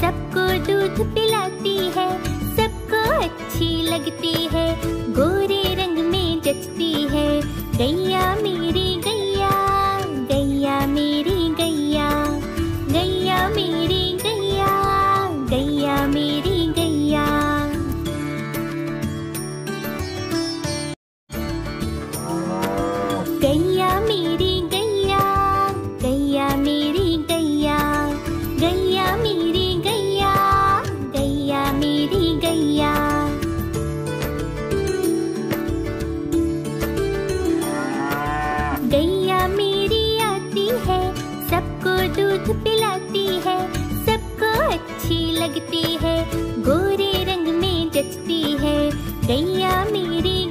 सबको दूध पिलाती है, सबको अच्छी लगती है, गोरे रंग में जचती है। गैया मेरी गैया, गैया मेरी गैया, गैया मेरी गैया, गैया मेरी गैया। गैया मेरी गैया, गैया मेरी गैया, गैया मेरी गैया, गैया मेरी गैया। गैया मेरी आती है, सबको दूध पिलाती है, सबको अच्छी लगती है, गोरे रंग में जचती है। गैया मेरी